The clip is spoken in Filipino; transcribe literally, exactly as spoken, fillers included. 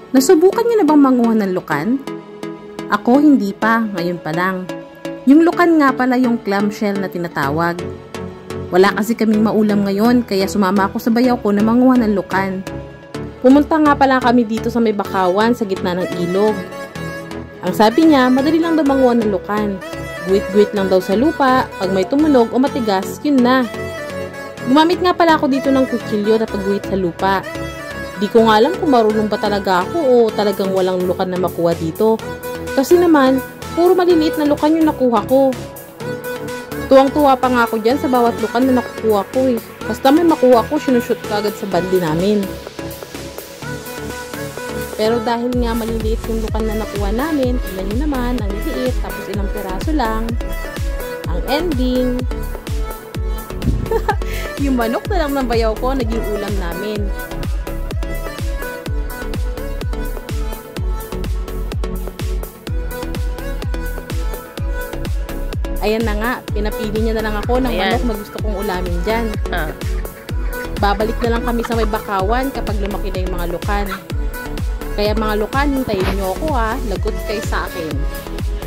Nasubukan niyo na bang manguha ng lukan? Ako hindi pa, ngayon pa lang. Yung lukan nga pala yung clamshell na tinatawag. Wala kasi kaming maulam ngayon kaya sumama ako sa bayaw ko na manguha ng lukan. Pumunta nga pala kami dito sa may bakawan sa gitna ng ilog. Ang sabi niya, madali lang daw manguha ng lukan. Guwit-guwit lang daw sa lupa, pag may tumunog o matigas, yun na. Gumamit nga pala ako dito ng kutsilyo na pagguhit sa lupa. Di ko nga alam kung marunong ba talaga ako o talagang walang lukan na makuha dito. Kasi naman, puro maliliit na lukan yung nakuha ko. Tuwang-tuwa pa nga ako dyan sa bawat lukan na nakukuha ko eh. Basta may makuha ko, sinushoot ka agad sa bandi namin. Pero dahil nga maliliit yung lukan na nakuha namin, tignan nyo naman, ang liliit, tapos ilang piraso lang. Ang ending, yung manok na lang ng bayaw ko, naging ulam namin. Ayan na nga, pinapili niya na lang ako ng Ayan. manok na gusto kong ulamin dyan. Ah. Babalik na lang kami sa may bakawan kapag lumaki na yung mga lukan. Kaya mga lukan, hintayin nyo ako ha, lagot kayo sa akin.